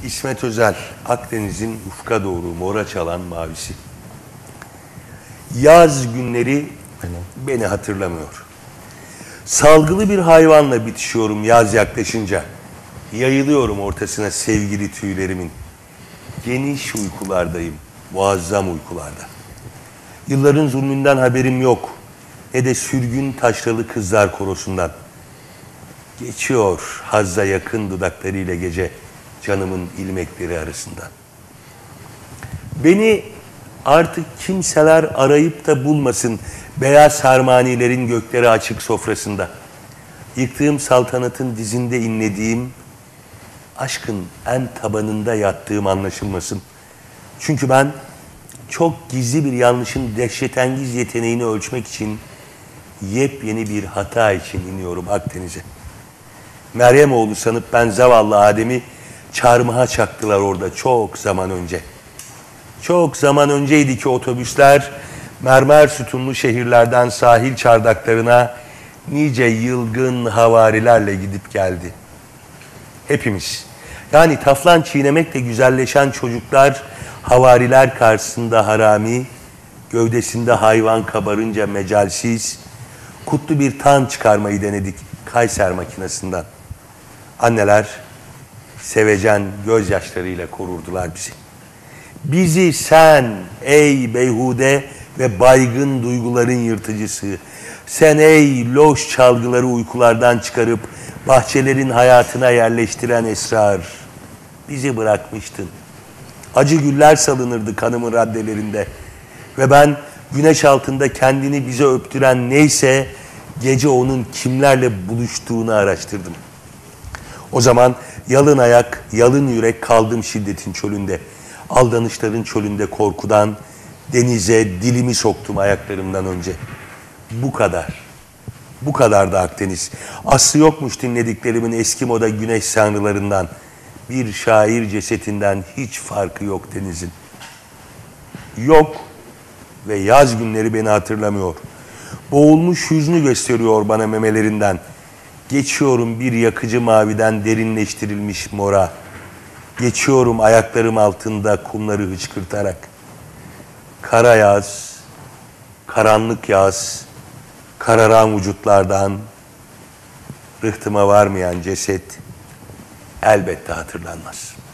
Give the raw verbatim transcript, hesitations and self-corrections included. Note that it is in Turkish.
İsmet Özel, Akdeniz'in ufka doğru mora çalan mavisi. Yaz günleri beni hatırlamıyor. Salgılı bir hayvanla bitişiyorum yaz yaklaşınca. Yayılıyorum ortasına sevgili tüylerimin. Geniş uykulardayım, muazzam uykularda. Yılların zulmünden haberim yok. Ne de sürgün taşralı kızlar korosundan. Geçiyor hazza yakın dudaklarıyla gece canımın ilmekleri arasından. Beni artık kimseler arayıp da bulmasın beyaz harmanilerin gökleri açık sofrasında. Yıktığım saltanatın dizinde inlediğim, aşkın en tabanında yattığım anlaşılmasın. Çünkü ben çok gizli bir yanlışın dehşetengiz yeteneğini ölçmek için yepyeni bir hata için iniyorum Akdeniz'e. Meryem oğlu sanıp ben zavallı Adem'i çarmıha çaktılar orada çok zaman önce. Çok zaman önceydi ki otobüsler mermer sütunlu şehirlerden sahil çardaklarına nice yılgın havarilerle gidip geldi. Hepimiz, yani taflan çiğnemekle güzelleşen çocuklar havariler karşısında harami, gövdesinde hayvan kabarınca mecalsiz, kutlu bir tan çıkarmayı denedik Kayser makinesinden. Anneler sevecen gözyaşlarıyla korurdular bizi. Bizi sen ey beyhude ve baygın duyguların yırtıcısı, sen ey loş çalgıları uykulardan çıkarıp bahçelerin hayatına yerleştiren esrar, bizi bırakmıştın. Acı güller salınırdı kanımın raddelerinde ve ben güneş altında kendini bize öptüren neyse gece onun kimlerle buluştuğunu araştırdım. O zaman yalın ayak, yalın yürek kaldım şiddetin çölünde. Aldanışların çölünde korkudan denize dilimi soktum ayaklarımdan önce. Bu kadar. Bu kadar da Akdeniz. Aslı yokmuş dinlediklerimin eski moda güneş sanrılarından. Bir şair cesetinden hiç farkı yok denizin. Yok ve yaz günleri beni hatırlamıyor. Boğulmuş hüznü gösteriyor bana memelerinden. Geçiyorum bir yakıcı maviden derinleştirilmiş mora. Geçiyorum ayaklarım altında kumları hıçkırtarak. Kara yaz, karanlık yaz, kararan vücutlardan rıhtıma varmayan ceset elbette hatırlanmaz.